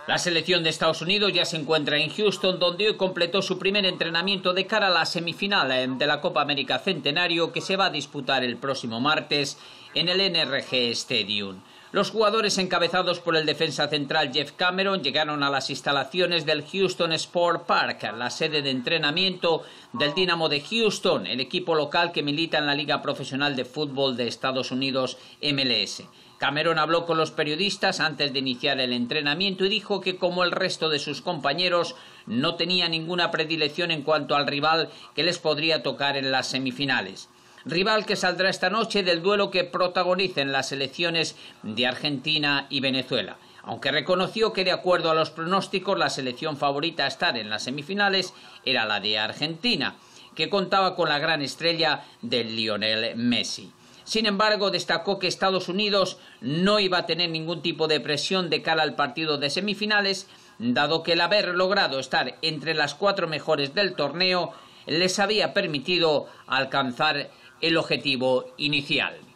La selección de Estados Unidos ya se encuentra en Houston, donde hoy completó su primer entrenamiento de cara a la semifinal de la Copa América Centenario, que se va a disputar el próximo martes en el NRG Stadium. Los jugadores encabezados por el defensa central Jeff Cameron llegaron a las instalaciones del Houston Sport Park, la sede de entrenamiento del Dynamo de Houston, el equipo local que milita en la Liga Profesional de Fútbol de Estados Unidos, MLS. Cameron habló con los periodistas antes de iniciar el entrenamiento y dijo que, como el resto de sus compañeros, no tenía ninguna predilección en cuanto al rival que les podría tocar en las semifinales. Rival que saldrá esta noche del duelo que protagonicen las selecciones de Argentina y Venezuela. Aunque reconoció que, de acuerdo a los pronósticos, la selección favorita a estar en las semifinales era la de Argentina, que contaba con la gran estrella de Lionel Messi. Sin embargo, destacó que Estados Unidos no iba a tener ningún tipo de presión de cara al partido de semifinales, dado que el haber logrado estar entre las 4 mejores del torneo les había permitido alcanzar el objetivo inicial.